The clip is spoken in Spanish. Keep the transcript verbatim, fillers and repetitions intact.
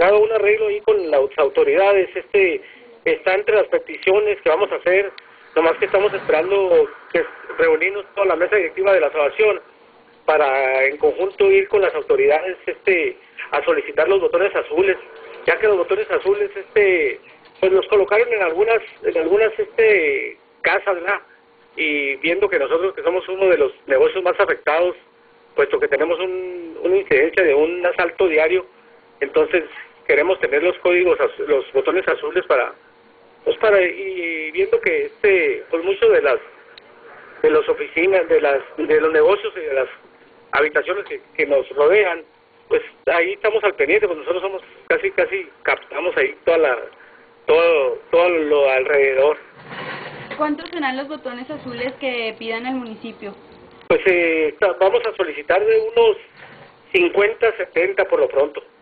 firmado un arreglo ahí con las autoridades, este está entre las peticiones que vamos a hacer, nomás que estamos esperando que reunirnos toda la mesa directiva de la asociación para en conjunto ir con las autoridades este a solicitar los botones azules, ya que los botones azules este pues los colocaron en algunas en algunas este casas, ¿verdad? Y viendo que nosotros que somos uno de los negocios más afectados, puesto que tenemos un, una incidencia de un asalto diario, entonces queremos tener los códigos, los botones azules para pues para y viendo que este pues mucho de las de las oficinas, de las de los negocios y de las habitaciones que, que nos rodean, pues ahí estamos al pendiente, pues nosotros somos casi casi captamos ahí toda la todo todo lo alrededor. ¿Cuántos serán los botones azules que pidan al municipio? Pues eh, vamos a solicitar de unos cincuenta, setenta por lo pronto.